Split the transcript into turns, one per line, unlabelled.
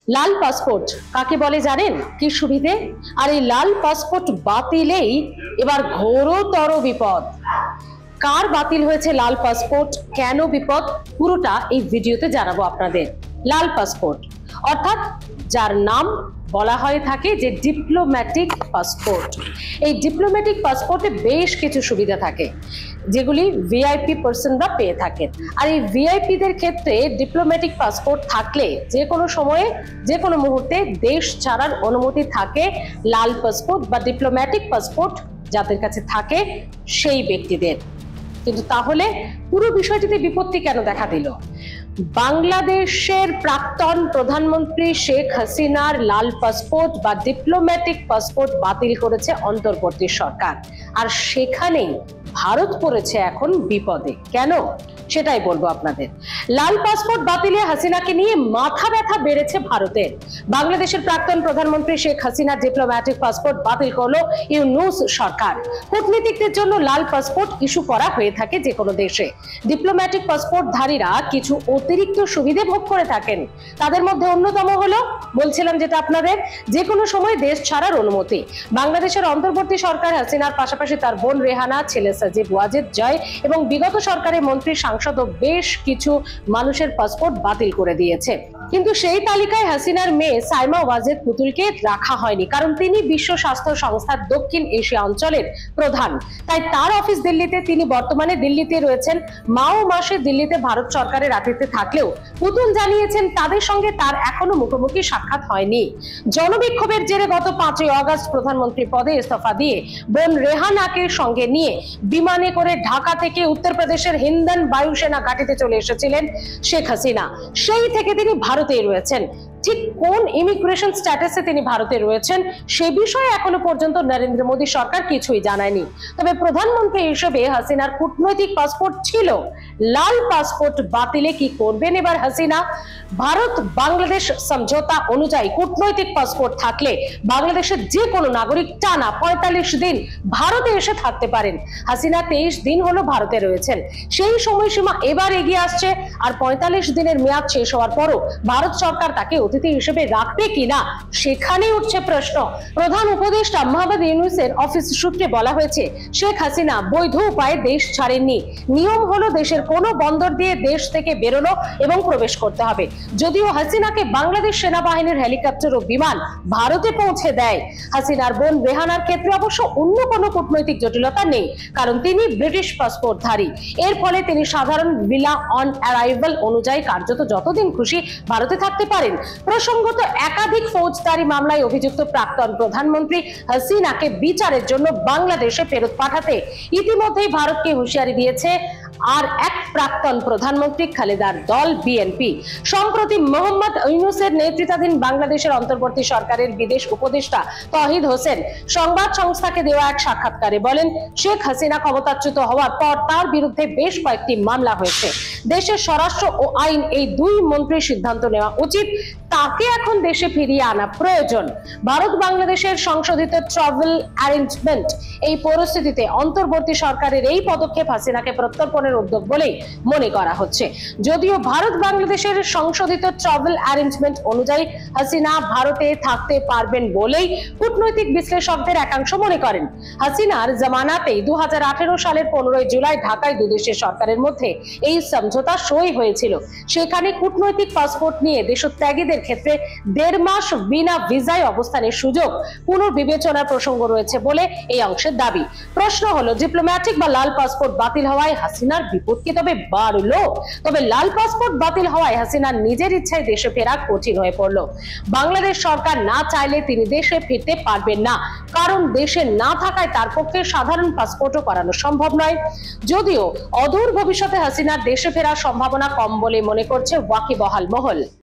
লাল passport কাকে বলে জানেন? কি সুবিধে? আর এই লাল পাসপোর্ট বাতিলেই এবার ঘোরতর বিপদ। কার বাতিল হয়েছে লাল পাসপোর্ট, কেন বিপদ, পুরোটা এই ভিডিওতে জানাবো আপনাদের। লাল পাসপোর্ট অর্থাৎ যার নাম বলা হয়ে থাকে যে ডিপ্লোম্যাটিক পাসপোর্ট। এই ডিপ্লোম্যাটিক পাসপোর্টে বেশ কিছু সুবিধা থাকে যেগুলি ভিআইপি পার্সনরা পেয়ে থাকেন। আর এই ভিআইপিদের ক্ষেত্রে ডিপ্লোম্যাটিক পাসপোর্ট থাকলে যে কোনো সময়ে যে কোনো মুহূর্তে দেশ ছাড়ার অনুমতি থাকে লাল পাসপোর্ট বা ডিপ্লোম্যাটিক পাসপোর্ট যাদের কাছে থাকে সেই ব্যক্তিদের। কিন্তু তাহলে পুরো বিষয়টিতে বিপত্তি কেন দেখা দিল? বাংলাদেশের প্রাক্তন প্রধানমন্ত্রী শেখ হাসিনার লাল পাসপোর্ট বা ডিপ্লোম্যাটিক পাসপোর্ট বাতিল করেছে অন্তর্বর্তী সরকার, আর সেখানেই ভারত পড়েছে এখন বিপদে। কেন সেটাই বলবো আপনাদের। লাল পাসপোর্ট বাতিলে হাসিনাকে নিয়ে মাথা ব্যথা বেড়েছে ভারতের। বাংলাদেশের প্রাক্তন প্রধানমন্ত্রী শেখ হাসিনার ডিপ্লোম্যাটিক পাসপোর্ট বাতিল করলো ইউনূস সরকার। কূটনীতিকদের জন্য লাল পাসপোর্ট ইস্যু করা হয়ে থাকে যে কোনো দেশে। ডিপ্লোম্যাটিক পাসপোর্টধারীরা কিছু অতিরিক্ত সুবিধা ভোগ করে থাকেন। তাদের মধ্যে অন্যতম হলো, বলছিলাম যেটা আপনাদের, যে কোনো সময় দেশ ছাড়ার অনুমতি। বাংলাদেশের অন্তর্বর্তী সরকার হাসিনার পাশাপাশি তার বোন রেহানা, ছেলে সাজিব ওয়াজেদ জয় এবং বিগত সরকারের মন্ত্রী, সাংসদ ও বেশ কিছু মানুষের পাসপোর্ট বাতিল করে দিয়েছে। কিন্তু সেই তালিকায় হাসিনার মেয়ে সাইমা ওয়াজেদ পুতুলকে রাখা হয়নি, কারণ তিনি বিশ্ব স্বাস্থ্য সংস্থার দক্ষিণ এশিয়া অঞ্চলের প্রধান। তাই তার অফিস দিল্লিতে, তিনি বর্তমানে দিল্লিতে রয়েছেন। মা ও মাসে দিল্লিতে ভারত সরকারের আতিথ্যে থাকলেও পুতুল জানিয়েছেন তাদের সঙ্গে তার এখনো মুখোমুখি সাক্ষাৎ হয়নি। জনবিক্ষোভের জেরে গত 5ই আগস্ট প্রধানমন্ত্রী পদে ইস্তফা দিয়ে বোন রেহানাকে সঙ্গে নিয়ে বিমানে করে ঢাকা থেকে উত্তরপ্রদেশের হিন্দন বায়ুসেনা ঘাঁটিতে চলে এসেছিলেন শেখ হাসিনা। সেই থেকে তিনি ভারতেই রয়েছেন। ঠিক কোন ইমিগ্রেশন স্ট্যাটাসে তিনি ভারতে রয়েছেন সে বিষয়ে এখনো পর্যন্ত নরেন্দ্র মোদী সরকার কিছুই জানায়নি। তবে প্রধানমন্ত্রী হিসেবে হাসিনার কূটনৈতিক পাসপোর্ট ছিল। লাল পাসপোর্ট বাতিলে কি করবেন এবার হাসিনা? ভারত বাংলাদেশ সমঝোতা অনুযায়ী কূটনৈতিক পাসপোর্ট থাকলে বাংলাদেশের যে কোনো নাগরিক টানা 45 দিন ভারতে এসে থাকতে পারেন। হাসিনা 23 দিন হলো ভারতে রয়েছেন। সেই সময়সীমা এবার এগিয়ে আসছে, আর 45 দিনের মেয়াদ শেষ হওয়ার পরও ভারত সরকার তাকে অতিথি হিসেবে রাখবে কিনা সেখানেই উঠছে প্রশ্ন। প্রধান উপদেষ্টা মোহাম্মদ ইউনূসের অফিস সূত্রে বলা হয়েছে, শেখ হাসিনা বৈধ উপায়ে দেশ ছাড়েননি। নিয়ম হলো দেশের কোনো বন্দর দিয়ে দেশ থেকে বেরোনো এবং প্রবেশ করতে হবে। যদিও হাসিনাকে বাংলাদেশ সেনাবাহিনীর হেলিকপ্টার ও বিমান ভারতে পৌঁছে দেয়। হাসিনার বোন রেহানার ক্ষেত্রে অবশ্য অন্য কোনো কূটনৈতিক জটিলতা নেই, কারণ তিনি ব্রিটিশ পাসপোর্টধারী। এর ফলে তিনি সাধারণ ভিসা অন অ্যারাইভাল অনুযায়ী কার্যত যতদিন খুশি ভারতে থাকতে পারেন। প্রসঙ্গত, একাধিক ফৌজদারি মামলায় অভিযুক্ত প্রাক্তন প্রধানমন্ত্রী হাসিনাকে বিচারের জন্য বাংলাদেশে ফেরত পাঠাতে ইতিমধ্যেই ভারতকে হুঁশিয়ারি দিয়েছে আর এক প্রাক্তন প্রধানমন্ত্রী খালেদার দল বিএনপি। সম্প্রতি মোহাম্মদ ইউনূসের নেতৃত্বাধীন বাংলাদেশের অন্তর্বর্তী সরকারের বিদেশ উপদেষ্টা তৌহিদ হোসেন সংবাদ সংস্থাকে দেওয়া এক সাক্ষাৎকারে বলেন, শেখ হাসিনা ক্ষমতাচ্যুত হওয়ার পর তার বিরুদ্ধে বেশ কয়েকটি মামলা হয়েছে। দেশের স্বরাষ্ট্র ও আইন এই দুই মন্ত্রীর সিদ্ধান্ত নেওয়া উচিত। তাকে এখন দেশে ফিরিয়ে আনা প্রয়োজন। ভারত বাংলাদেশের সংশোধিত ট্রাভেল অ্যারেঞ্জমেন্ট, এই পরিস্থিতিতে অন্তর্বর্তী সরকারের এই পদক্ষেপ হাসিনাকে প্রত্যর্পণের উদ্যোগ বলেই মনে করা হচ্ছে। যদিও ভারত বাংলাদেশের সংশোধিত ট্রাভেল অ্যারেঞ্জমেন্ট অনুযায়ী হাসিনা ভারতে থাকতে পারবেন বলেই কূটনৈতিক বিশ্লেষকদের একাংশ মনে করেন। হাসিনার জামানাতেই 2018 সালের 15 জুলাই ঢাকায় দুদেশের সরকারের মধ্যে এই সমঝোতা সই হয়েছিল। সেখানে কূটনৈতিক পাসপোর্ট নিয়ে দেশত্যাগীদের ক্ষেত্রে 1.5 মাস বিনা ভিসায় অবস্থানের সুযোগ পুনর্বিবেচনার প্রসঙ্গ রয়েছে বলে এই অংশের দাবি। প্রশ্ন হলো, ডিপ্লোম্যাটিক বা লাল পাসপোর্ট বাতিল হওয়ায় হাসিনার বিপদ কি তবে বাড়লো? তবে লাল পাসপোর্ট বাতিল হওয়ায় হাসিনার নিজের ইচ্ছায় দেশে ফেরা কঠিন হয়ে পড়লো। বাংলাদেশ সরকার না চাইলে তিনি দেশে ফিরতে পারবেন না, কারণ দেশে না থাকায় তার পক্ষে সাধারণ পাসপোর্টও করানো সম্ভব নয়। যদিও অদূর ভবিষ্যতে হাসিনার দেশে ফেরার সম্ভাবনা কম বলে মনে করছে ওয়াকিবহাল মহল।